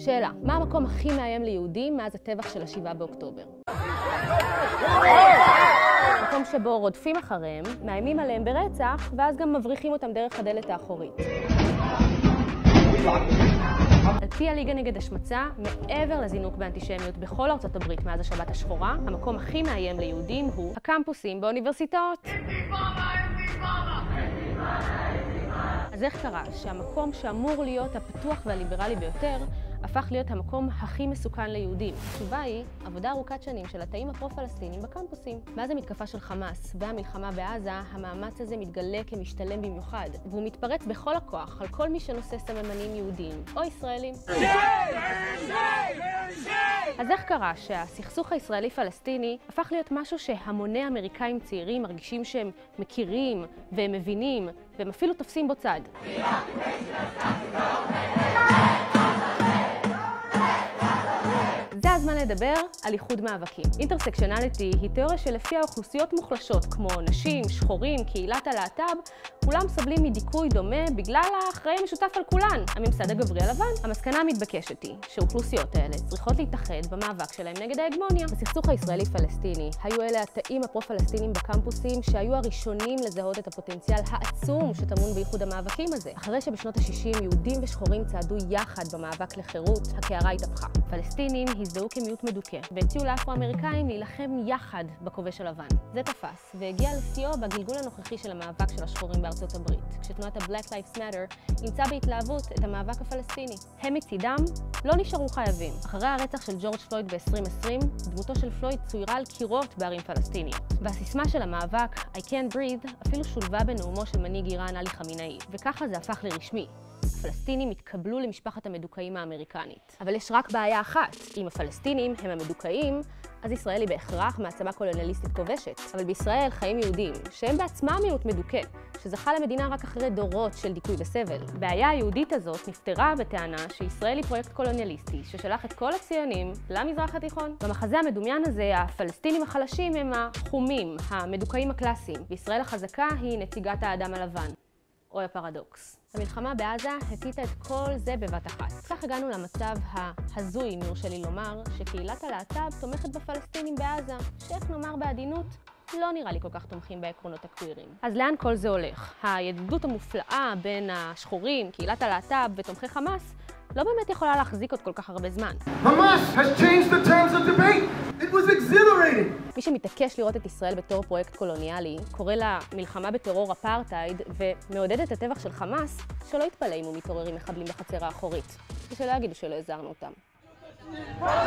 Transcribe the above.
שאלה, מה המקום הכי מאיים ליהודים מאז הטבח של 7 באוקטובר? מקום שבו רודפים אחריהם, מאיימים עליהם ברצח, ואז גם מבריחים אותם דרך הדלת האחורית. על פי הליגה נגד השמצה, מעבר לזינוק באנטישמיות בכל ארצות הברית מאז השבת השחורה, המקום הכי מאיים ליהודים הוא הקמפוסים באוניברסיטאות. אז איך קרה שהמקום שאמור להיות הפתוח והליברלי ביותר, הפך להיות המקום הכי מסוכן ליהודים? התשובה היא עבודה ארוכת שנים של התאים הפרו-פלסטינים בקמפוסים. מאז המתקפה של חמאס והמלחמה בעזה, המאמץ הזה מתגלה כמשתלם במיוחד, והוא מתפרץ בכל הכוח על כל מי שנושא סממנים יהודיים או ישראלים. אז איך קרה שהסכסוך הישראלי-פלסטיני הפך להיות משהו שהמוני אמריקאים צעירים מרגישים שהם מכירים והם מבינים והם אפילו תופסים בו צד? זה הזמן לדבר על איחוד מאבקים. אינטרסקשנליטי היא תיאוריה שלפיה אוכלוסיות מוחלשות כמו נשים, שחורים, קהילת הלהט"ב, כולם סובלים מדיכוי דומה בגלל האחראי המשותף על כולן, הממסד הגברי הלבן. המסקנה המתבקשת היא שהאוכלוסיות האלה צריכות להתאחד במאבק שלהם נגד ההגמוניה. בסכסוך הישראלי-פלסטיני היו אלה התאים הפרו-פלסטינים בקמפוסים שהיו הראשונים לזהות את הפוטנציאל העצום שטמון באיחוד המאבקים הזה. אחרי שבשנות ה-60 יהודים ושחורים צעדו יחד במאבק לחירות, הקערה התהפכה. פלסטינים הזדהו כמיעוט מדוכא, והציעו לאפרו-אמריקאים להילחם יחד בכובש הלבן. זה תפס, והגיע לשיאו בגלגול הנוכחי של המאבק של השחורים בארצות הברית, כשתנועת ה-Black Lives Matter אימצה בהתלהבות את המאבק הפלסטיני. הם מצידם לא נשארו חייבים. אחרי הרצח של ג'ורג' פלויד ב-2020, דמותו של פלויד צוירה על קירות בערים פלסטיניות. והסיסמה של המאבק, I can't breathe, אפילו שולבה בנאומו של מנהיג איראן עלי חמינאי, וככה זה הפך לרשמי. הפלסטינים התקבלו למשפחת המדוכאים האמריקנית. אבל יש רק בעיה אחת. אם הפלסטינים הם המדוכאים, אז ישראל היא בהכרח מעצמה קולוניאליסטית כובשת. אבל בישראל חיים יהודים, שהם בעצמם מיעוט מדוכא, שזכה למדינה רק אחרי דורות של דיכוי וסבל. הבעיה היהודית הזאת נפתרה בטענה שישראל היא פרויקט קולוניאליסטי, ששלח את כל הציונים למזרח התיכון. במחזה המדומיין הזה, הפלסטינים החלשים הם החומים, המדוכאים הקלאסיים, וישראל החזקה היא נציגת האדם הלבן. אוי הפרדוקס. המלחמה בעזה הציתה את כל זה בבת אחת. כך הגענו למצב ההזוי, אם יורשה לי לומר, שקהילת הלהט"ב תומכת בפלסטינים בעזה, שאיך נאמר בעדינות, לא נראה לי כל כך תומכים בעקרונות הקווירים. אז לאן כל זה הולך? הידידות המופלאה בין השחורים, קהילת הלהט"ב ותומכי חמאס, לא באמת יכולה להחזיק עוד כל כך הרבה זמן. Hamas has changed the terms of debate. It was exhilarating. מי שמתעקש לראות את ישראל בתור פרויקט קולוניאלי, קורא לה מלחמה בטרור אפרטהייד ומעודד את הטבח של חמאס, שלא יתפלא אם הוא מתעוררים מחבלים בחצר האחורית. ושלא יגידו שלא הזהרנו אותם.